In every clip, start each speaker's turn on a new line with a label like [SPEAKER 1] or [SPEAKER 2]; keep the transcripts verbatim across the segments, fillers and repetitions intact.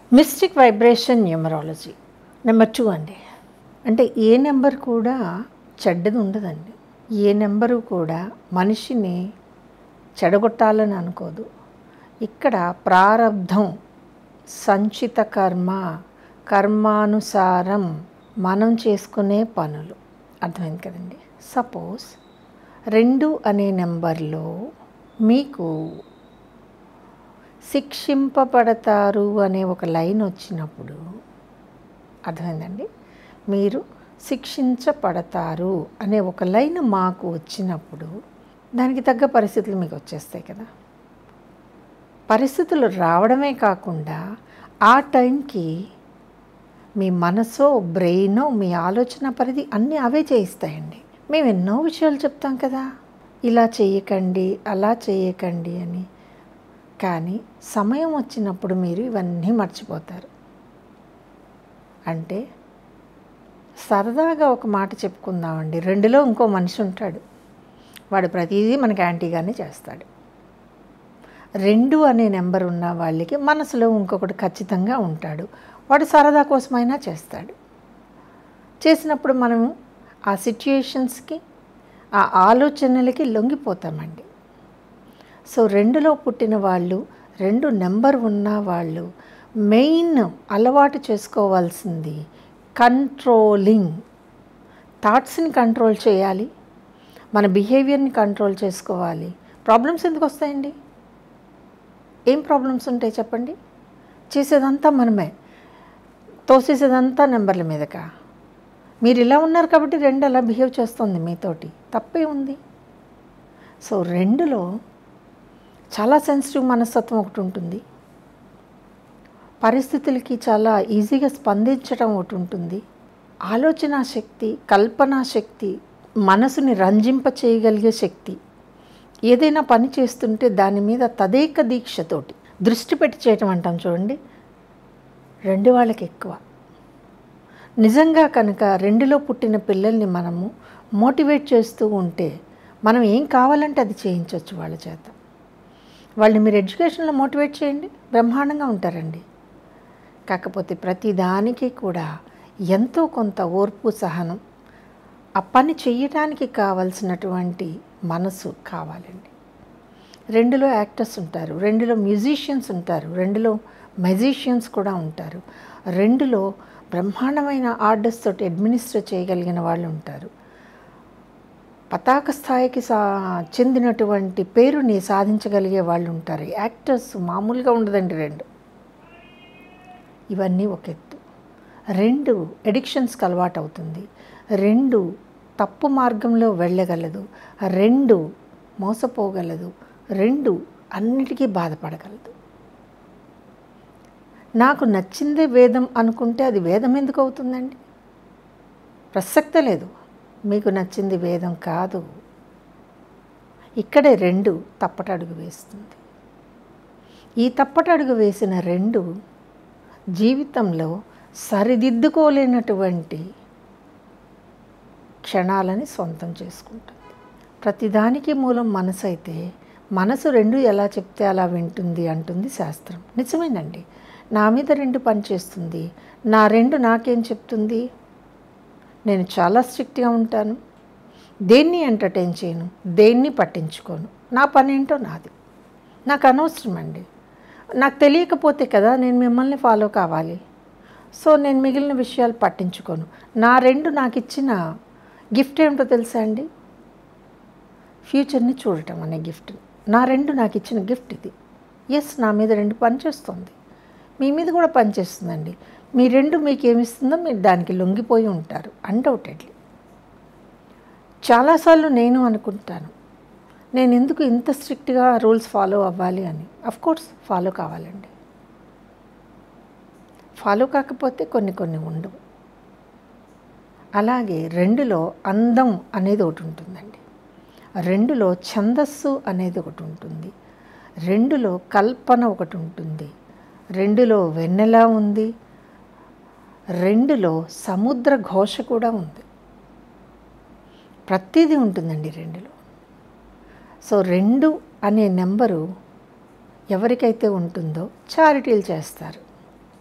[SPEAKER 1] Mystic vibration numerology number two అండి. అంటే ఏ number కూడా చెడ్డది ఉండదండి. ఏ నెంబరు కూడా మనిషిని చెడగొట్టాలని అనుకోదు. ఇక్కడ ప్రారబ్ధం, సంచిత కర్మ, కర్మానుసారం మనం చేసుకునే పనులు. అర్థమైంది కదండి. సపోజ్ రెండు అనే నెంబర్లో మీకు శిక్షింపబడతారు అనే ఒక లైన్ వచ్చినప్పుడు, అర్థమైందండి, మీరు శిక్షించబడతారు అనే ఒక లైన్ మాకు వచ్చినప్పుడు దానికి తగ్గ పరిస్థితులు మీకు వచ్చేస్తాయి కదా. పరిస్థితులు రావడమే కాకుండా ఆ టైంకి మీ మనసో బ్రెయినో మీ ఆలోచన పరిధి అన్నీ అవే చేయిస్తాయండి. మేము ఎన్నో విషయాలు చెప్తాం కదా, ఇలా చేయకండి అలా చేయకండి అని. కానీ సమయం వచ్చినప్పుడు మీరు ఇవన్నీ మర్చిపోతారు. అంటే సరదాగా ఒక మాట చెప్పుకుందామండి, రెండులో ఇంకో మనిషి ఉంటాడు, వాడు ప్రతిదీ మనకి యాంటీగానే చేస్తాడు. రెండు అనే నెంబర్ ఉన్న వాళ్ళకి మనసులో ఇంకొకటి ఖచ్చితంగా ఉంటాడు, వాడు సరదా కోసమైనా చేస్తాడు. చేసినప్పుడు మనము ఆ సిచ్యుయేషన్స్కి ఆ ఆలోచనలకి లొంగిపోతామండి. సో రెండులో పుట్టిన వాళ్ళు, రెండు నెంబర్ ఉన్న వాళ్ళు మెయిన్ అలవాటు చేసుకోవాల్సింది కంట్రోలింగ్. థాట్స్ని కంట్రోల్ చేయాలి, మన బిహేవియర్ని కంట్రోల్ చేసుకోవాలి. ప్రాబ్లమ్స్ ఎందుకు వస్తాయండి? ఏం ప్రాబ్లమ్స్ ఉంటాయి చెప్పండి? చేసేదంతా మనమే, తోసేసేదంతా నెంబర్ల మీదకా. మీరు ఇలా ఉన్నారు కాబట్టి రెండు అలా బిహేవ్ చేస్తుంది మీతోటి, తప్పే ఉంది. సో రెండులో చాలా సెన్సిటివ్ మనస్తత్వం ఒకటి ఉంటుంది, పరిస్థితులకి చాలా ఈజీగా స్పందించడం ఒకటి ఉంటుంది, ఆలోచన శక్తి, కల్పనా శక్తి, మనసుని రంజింప చేయగలిగే శక్తి. ఏదైనా పని చేస్తుంటే దాని మీద తదేక దీక్షతోటి దృష్టి పెట్టి చేయటం అంటాం చూడండి, రెండు వాళ్ళకి ఎక్కువ. నిజంగా కనుక రెండులో పుట్టిన పిల్లల్ని మనము మోటివేట్ చేస్తూ ఉంటే మనం ఏం కావాలంటే అది చేయించవచ్చు వాళ్ళ చేత. వాళ్ళని మీరు ఎడ్యుకేషన్లో మోటివేట్ చేయండి, బ్రహ్మాండంగా ఉంటారండి. కాకపోతే ప్రతి దానికి కూడా ఎంతో కొంత ఓర్పు, సహనం, ఆ పని చేయడానికి కావలసినటువంటి మనసు కావాలండి. రెండులో యాక్టర్స్ ఉంటారు, రెండులో మ్యూజిషియన్స్ ఉంటారు, రెండులో మెజిషియన్స్ కూడా ఉంటారు, రెండులో బ్రహ్మాండమైన ఆర్డర్స్ తోటి అడ్మినిస్టర్ చేయగలిగిన వాళ్ళు ఉంటారు, పతాక స్థాయికి సా చెందినటువంటి పేరుని సాధించగలిగే వాళ్ళు ఉంటారు. యాక్టర్స్ మామూలుగా ఉండదండి రెండు. ఇవన్నీ ఒక ఎత్తు. రెండు ఎడిక్షన్స్కి అలవాటు అవుతుంది, రెండు తప్పు మార్గంలో వెళ్ళగలదు, రెండు మోసపోగలదు, రెండు అన్నిటికీ బాధపడగలదు. నాకు నచ్చిందే వేదం అనుకుంటే అది వేదం ఎందుకు అవుతుందండి? ప్రసక్తే లేదు. మీకు నచ్చింది వేదం కాదు. ఇక్కడే రెండు తప్పటడుగు వేస్తుంది. ఈ తప్పటడుగు వేసిన రెండు జీవితంలో సరిదిద్దుకోలేనటువంటి క్షణాలని సొంతం చేసుకుంటుంది. ప్రతిదానికి మూలం మనసు అయితే, మనసు రెండు ఎలా చెప్తే అలా వింటుంది అంటుంది శాస్త్రం. నిజమేనండి. నా మీద రెండు పనిచేస్తుంది, నా రెండు నాకేం చెప్తుంది? నేను చాలా స్ట్రిక్ట్గా ఉంటాను, దేన్ని ఎంటర్టైన్ చేయను, దేన్ని పట్టించుకోను, నా పని ఏంటో నాది, నాకు అనవసరం అండి. నాకు తెలియకపోతే కదా నేను మిమ్మల్ని ఫాలో కావాలి. సో నేను మిగిలిన విషయాలు పట్టించుకోను. నా రెండు నాకు ఇచ్చిన గిఫ్ట్ ఏమిటో తెలుసా అండి? ఫ్యూచర్ని చూడటం అనే గిఫ్ట్. నా రెండు నాకు ఇచ్చిన గిఫ్ట్ ఇది. ఎస్, నా మీద రెండు పనిచేస్తుంది, మీ మీద కూడా పనిచేస్తుందండి. మీ రెండు మీకు ఏమిస్తుందో మీరు దానికి లొంగిపోయి ఉంటారు అన్డౌటెడ్లీ. చాలాసార్లు నేను అనుకుంటాను, నేను ఎందుకు ఇంత స్ట్రిక్ట్గా రూల్స్ ఫాలో అవ్వాలి అని. అఫ్కోర్స్ ఫాలో కావాలండి, ఫాలో కాకపోతే కొన్ని కొన్ని ఉండవు. అలాగే రెండులో అందం అనేది ఒకటి ఉంటుందండి, రెండులో ఛందస్సు అనేది ఒకటి ఉంటుంది, రెండులో కల్పన ఒకటి ఉంటుంది, రెండులో వెన్నెల ఉంది, రెండులో సముద్ర ఘోష కూడా ఉంది. ప్రతిదీ ఉంటుందండి రెండులో. సో రెండు అనే నెంబరు ఎవరికైతే ఉంటుందో చారిటీలు చేస్తారు,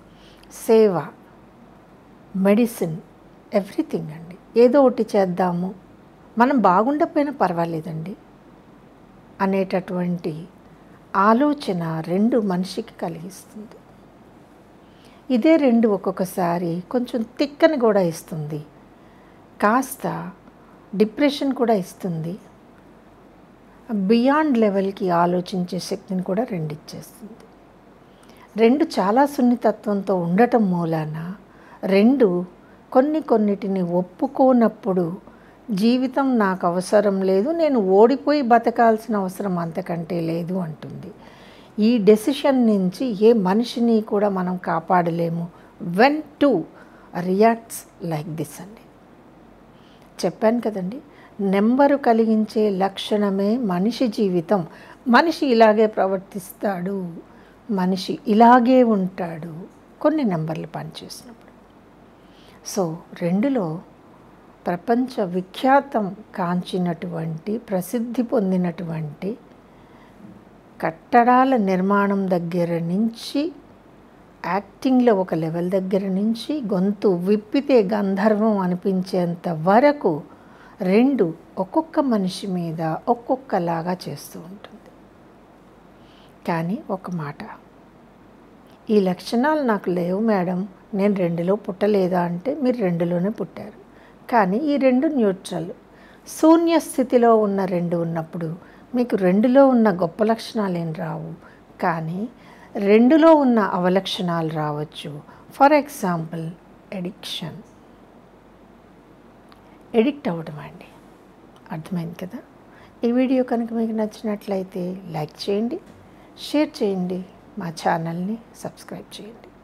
[SPEAKER 1] సేవ, మెడిసిన్, ఎవ్రీథింగ్ అండి. ఏదో ఒకటి చేద్దాము, మనం బాగుండకపోయినా పర్వాలేదండి అనేటటువంటి ఆలోచన రెండు మనిషికి కలిగిస్తుంది. ఇదే రెండు ఒక్కొక్కసారి కొంచెం తిక్కని కూడా ఇస్తుంది, కాస్త డిప్రెషన్ కూడా ఇస్తుంది, బియాండ్ లెవెల్కి ఆలోచించే శక్తిని కూడా రెండు ఇచ్చేస్తుంది. రెండు చాలా సున్నితత్వంతో ఉండటం మూలాన రెండు కొన్ని కొన్నిటిని ఒప్పుకోనప్పుడు జీవితం నాకు అవసరం లేదు, నేను ఓడిపోయి బతకాల్సిన అవసరం అంతకంటే లేదు అంటుంది. ఈ డెసిషన్ నుంచి ఏ మనిషిని కూడా మనం కాపాడలేము. When two reacts like this అండి. చెప్పాను కదండి, నెంబరు కలిగించే లక్షణమే మనిషి జీవితం. మనిషి ఇలాగే ప్రవర్తిస్తాడు, మనిషి ఇలాగే ఉంటాడు కొన్ని నెంబర్లు పనిచేసినప్పుడు. సో రెండులో ప్రపంచ విఖ్యాతం కాంచినటువంటి, ప్రసిద్ధి పొందినటువంటి కట్టడాల నిర్మాణం దగ్గర నుంచి, యాక్టింగ్లో ఒక లెవెల్ దగ్గర నుంచి, గొంతు విప్పితే గంధర్వం అనిపించేంత వరకు రెండు ఒక్కొక్క మనిషి మీద ఒక్కొక్కలాగా చేస్తూ ఉంటుంది. కానీ ఒక మాట, ఈ లక్షణాలు నాకు లేవు మేడం, నేను రెండులో పుట్టలేదా అంటే మీరు రెండులోనే పుట్టారు. కానీ ఈ రెండు న్యూట్రల్, శూన్య స్థితిలో ఉన్న రెండు ఉన్నప్పుడు మీకు రెండులో ఉన్న గొప్ప లక్షణాలు ఏం రావు, కానీ రెండులో ఉన్న అవలక్షణాలు రావచ్చు. ఫర్ ఎగ్జాంపుల్ ఎడిక్షన్, ఎడిక్ట్ అవ్వడం అండి. అర్థమైంది కదా? ఈ వీడియో కనుక మీకు నచ్చినట్లయితే లైక్ చేయండి, షేర్ చేయండి, మా ఛానల్ని సబ్స్క్రైబ్ చేయండి.